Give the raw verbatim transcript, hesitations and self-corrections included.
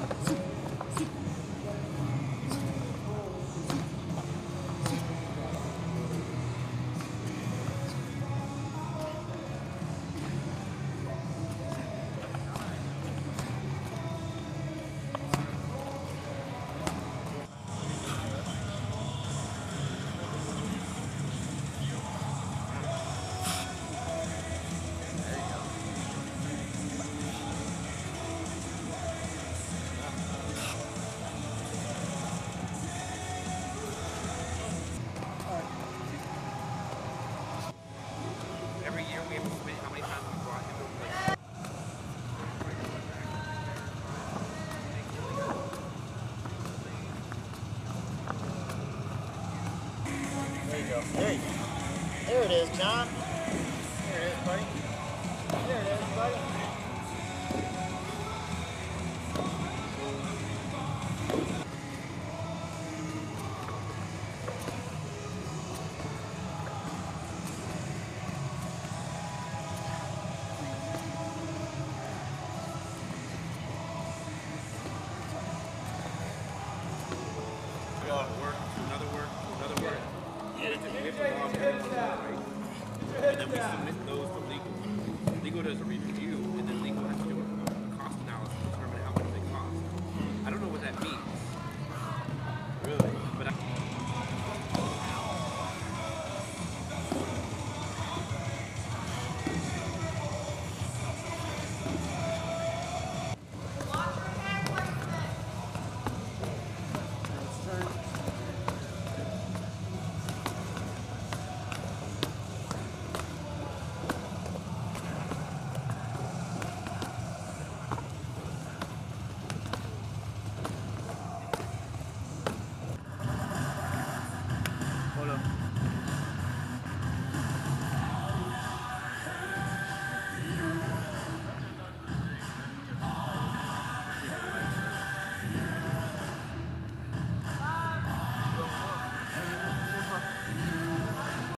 Every year we have to submit how many times we brought him to play. There you go. There you go. There it is, John.